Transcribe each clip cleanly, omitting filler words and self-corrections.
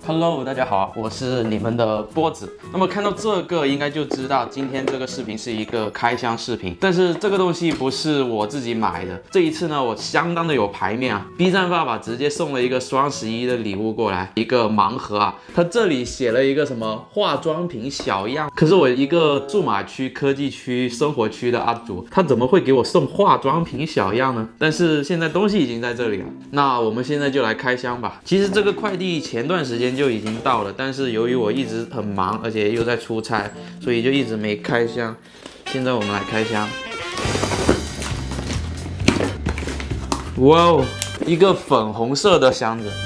Hello， 大家好，我是你们的波子。那么看到这个应该就知道，今天这个视频是一个开箱视频。但是这个东西不是我自己买的，这一次呢，我相当的有排面啊。B 站爸爸直接送了一个双11的礼物过来，一个盲盒啊。他这里写了一个什么化妆品小样，可是我一个数码区、科技区、生活区的UP主，他怎么会给我送化妆品小样呢？但是现在东西已经在这里了，那我们现在就来开箱吧。其实这个快递前段时间就已经到了，但是由于我一直很忙，而且又在出差，所以就一直没开箱。现在我们来开箱。哇哦，一个粉红色的箱子。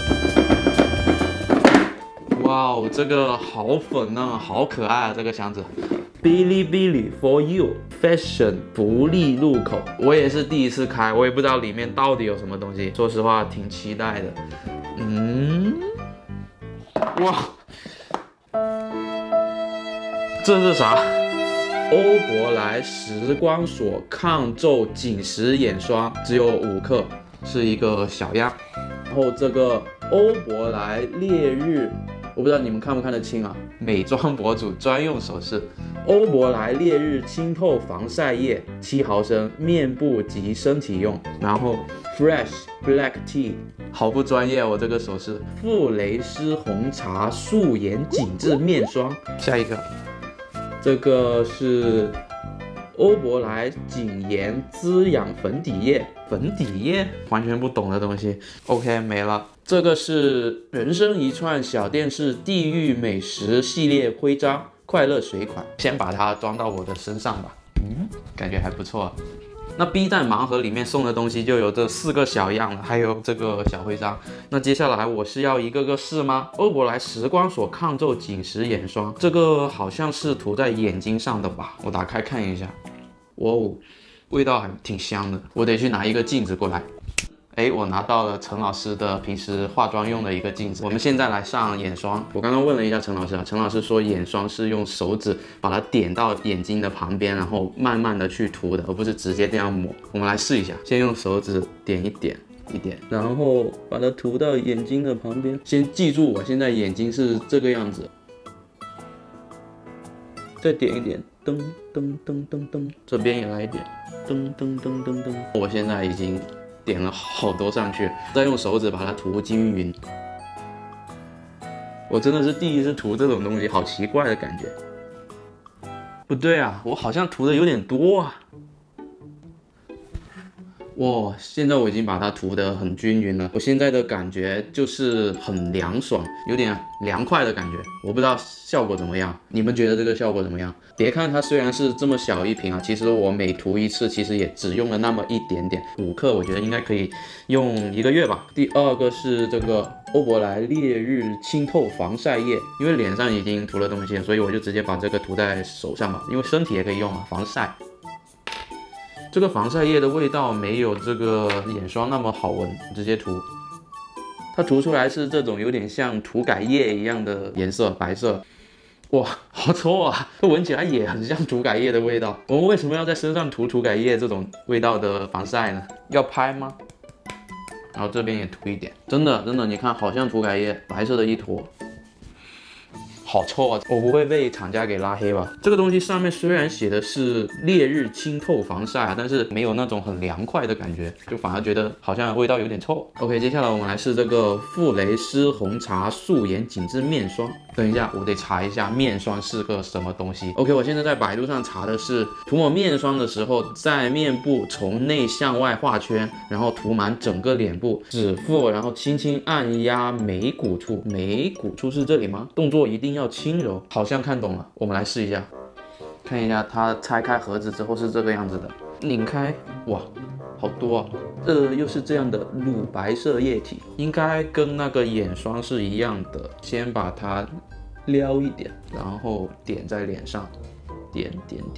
哇哦，这个好粉嫩，好可爱啊！这个箱子。哔哩哔哩 for you fashion 福利入口，我也是第一次开，我也不知道里面到底有什么东西。说实话，挺期待的。哇，这是啥？欧珀莱时光锁抗皱紧实眼霜，只有5克，是一个小样。然后这个欧珀莱烈日，我不知道你们看不看得清啊？美妆博主专用手势。欧珀莱烈日清透防晒液7毫升，面部及身体用。然后 Fresh Black Tea， 好不专业，我这个手势。馥蕾诗红茶素颜紧致面霜。下一个，这个是欧珀莱紧颜滋养粉底液。粉底液完全不懂的东西。OK， 没了。这个是人生一串小电视地狱美食系列徽章快乐水款，先把它装到我的身上吧。感觉还不错。那 B 站盲盒里面送的东西就有这4个小样了，还有这个小徽章。那接下来我是要一个个试吗？欧珀莱时光锁抗皱紧实眼霜，这个好像是涂在眼睛上的吧？我打开看一下。哇哦，味道还挺香的。我得去拿一个镜子过来。我拿到了陈老师的平时化妆用的一个镜子。我们现在来上眼霜。我刚刚问了一下陈老师啊，陈老师说眼霜是用手指把它点到眼睛的旁边，然后慢慢的去涂的，而不是直接这样抹。我们来试一下，先用手指点一点，然后把它涂到眼睛的旁边。先记住我现在眼睛是这个样子，再点一点，噔噔噔噔噔，这边也来一点，噔噔噔噔噔。我现在已经点了好多上去，再用手指把它涂均匀。我真的是第一次涂这种东西，好奇怪的感觉。不对啊，我好像涂的有点多啊。哇，现在我已经把它涂得很均匀了。我现在的感觉就是很凉爽，有点凉快的感觉。我不知道效果怎么样，你们觉得这个效果怎么样？别看它虽然是这么小一瓶啊，其实我每涂一次其实也只用了那么一点点，5克，我觉得应该可以用1个月吧。第二个是这个欧珀莱烈日清透防晒液，因为脸上已经涂了东西，所以我就直接把这个涂在手上吧，因为身体也可以用啊，防晒。这个防晒液的味道没有这个眼霜那么好闻，直接涂。它涂出来是这种有点像涂改液一样的颜色，白色。哇，好臭啊！这闻起来也很像涂改液的味道。我们为什么要在身上涂涂改液这种味道的防晒呢？要拍吗？然后这边也涂一点，真的，你看好像涂改液，白色的一坨。好臭啊！我不会被厂家给拉黑吧？这个东西上面虽然写的是烈日清透防晒啊，但是没有那种很凉快的感觉，就反而觉得好像味道有点臭。OK， 接下来我们来试这个馥蕾诗红茶素颜紧致面霜。等一下，我得查一下面霜是个什么东西。OK， 我现在在百度上查的是，涂抹面霜的时候，在面部从内向外画圈，然后涂满整个脸部，指腹，然后轻轻按压眉骨处。眉骨处是这里吗？动作一定要轻柔。好像看懂了，我们来试一下，看一下它拆开盒子之后是这个样子的，拧开，哇，好多啊！又是这样的乳白色液体，应该跟那个眼霜是一样的。先把它撩一点，然后点在脸上，点。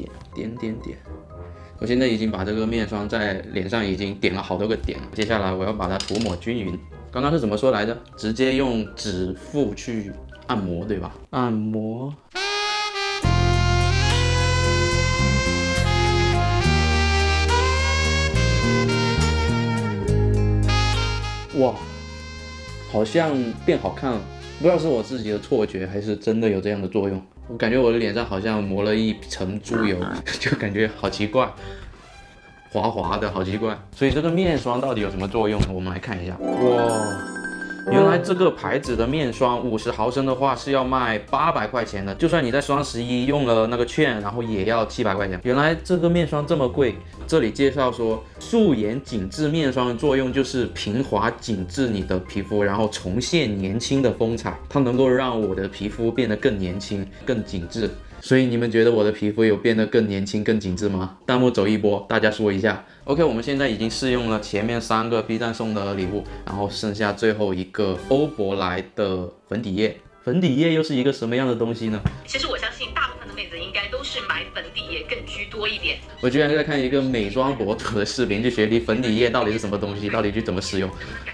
我现在已经把这个面霜在脸上已经点了好多个点了，接下来我要把它涂抹均匀。刚刚是怎么说来着？直接用指腹去按摩，对吧？按摩。哇， 好像变好看了，不知道是我自己的错觉还是真的有这样的作用。我感觉我的脸上好像抹了一层猪油，就感觉好奇怪，滑滑的，好奇怪。所以这个面霜到底有什么作用呢？我们来看一下。哇！原来这个牌子的面霜50毫升的话是要卖800块钱的，就算你在双11用了那个券，然后也要700块钱。原来这个面霜这么贵。这里介绍说，素颜紧致面霜的作用就是平滑紧致你的皮肤，然后重现年轻的风采，它能够让我的皮肤变得更年轻、更紧致。所以你们觉得我的皮肤有变得更年轻、更紧致吗？弹幕走一波，大家说一下。OK， 我们现在已经试用了前面3个 B 站送的礼物，然后剩下最后一个欧珀莱的粉底液。粉底液又是一个什么样的东西呢？ 其实我相信大部分的妹子应该都是买粉底液更居多一点。 我居然在看一个美妆博主的视频，去学习粉底液到底是什么东西，到底去怎么使用。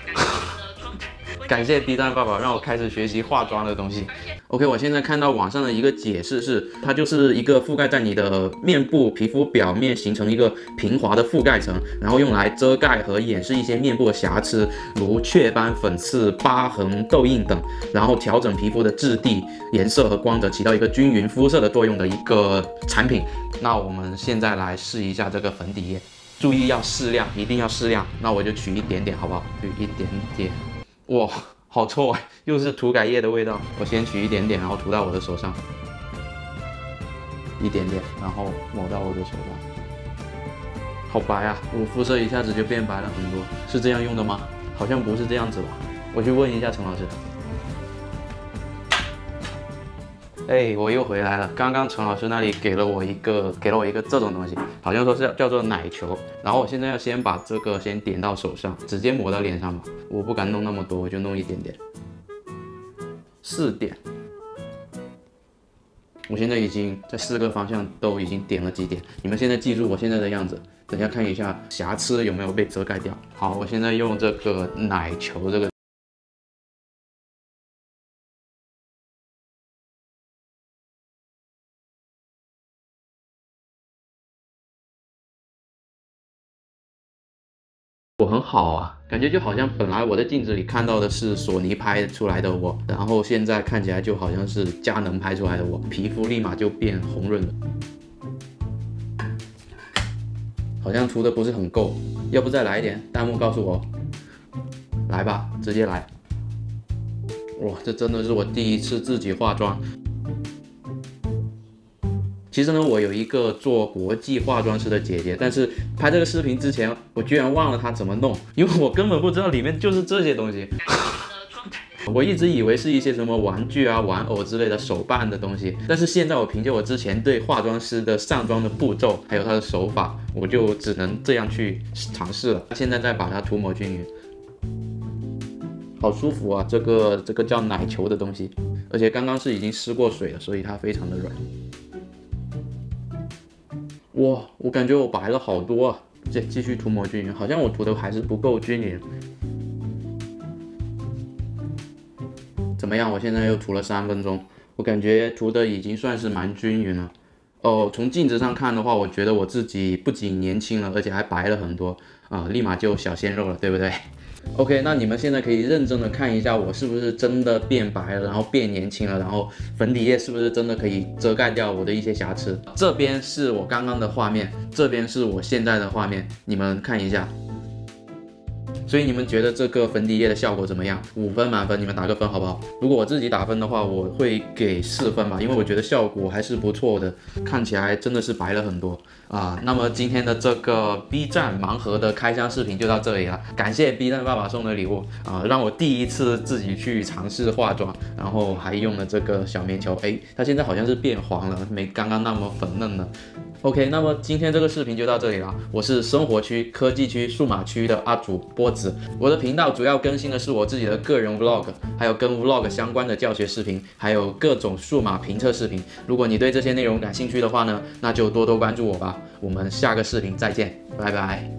感谢 B 站爸爸让我开始学习化妆的东西。OK， 我现在看到网上的一个解释是，它就是一个覆盖在你的面部皮肤表面，形成一个平滑的覆盖层，然后用来遮盖和掩饰一些面部的瑕疵，如雀斑、粉刺、疤痕、痘印等，然后调整皮肤的质地、颜色和光泽，起到一个均匀肤色的作用的一个产品。那我们现在来试一下这个粉底液，注意要适量，一定要适量。那我就取一点点，好不好？取一点点。哇，好臭啊！又是涂改液的味道。我先取一点点，然后涂到我的手上，一点点，然后抹到我的手上。好白啊！我肤色一下子就变白了很多。是这样用的吗？好像不是这样子吧？我去问一下陈老师。哎，我又回来了。刚刚陈老师那里给了我一个这种东西，好像说是叫做奶球。然后我现在要先把这个先点到手上，直接抹到脸上吧。我不敢弄那么多，我就弄一点点，4点。我现在已经在4个方向都已经点了几点。你们现在记住我现在的样子，等一下看一下瑕疵有没有被遮盖掉。好，我现在用这个奶球这个。我很好啊，感觉就好像本来我在镜子里看到的是索尼拍出来的我，然后现在看起来就好像是佳能拍出来的我，皮肤立马就变红润了。好像涂的不是很够，要不再来一点？弹幕告诉我。来吧，直接来。哇，这真的是我第一次自己化妆。其实呢，我有一个做国际化妆师的姐姐，但是拍这个视频之前，我居然忘了她怎么弄，因为我根本不知道里面就是这些东西。我一直以为是一些什么玩具啊、玩偶之类的手办的东西，但是现在我凭借我之前对化妆师的上妆的步骤，还有他的手法，我就只能这样去尝试了。现在再把它涂抹均匀，好舒服啊！这个叫奶球的东西，而且刚刚是已经湿过水了，所以它非常的软。哇，我感觉我白了好多啊！继续涂抹均匀，好像我涂的还是不够均匀。怎么样？我现在又涂了3分钟，我感觉涂的已经算是蛮均匀了。哦，从镜子上看的话，我觉得我自己不仅年轻了，而且还白了很多啊，立马就小鲜肉了，对不对？OK， 那你们现在可以认真的看一下我是不是真的变白了，然后变年轻了，然后粉底液是不是真的可以遮盖掉我的一些瑕疵。这边是我刚刚的画面，这边是我现在的画面，你们看一下。所以你们觉得这个粉底液的效果怎么样？5分满分，你们打个分好不好？如果我自己打分的话，我会给4分吧，因为我觉得效果还是不错的，看起来真的是白了很多啊。那么今天的这个 B 站盲盒的开箱视频就到这里了，感谢 B 站爸爸送的礼物啊，让我第一次自己去尝试化妆，然后还用了这个小棉球，哎，它现在好像是变黄了，没刚刚那么粉嫩了。OK， 那么今天这个视频就到这里了。我是生活区、科技区、数码区的阿主波子。我的频道主要更新的是我自己的个人 vlog， 还有跟 vlog 相关的教学视频，还有各种数码评测视频。如果你对这些内容感兴趣的话呢，那就多多关注我吧。我们下个视频再见，拜拜。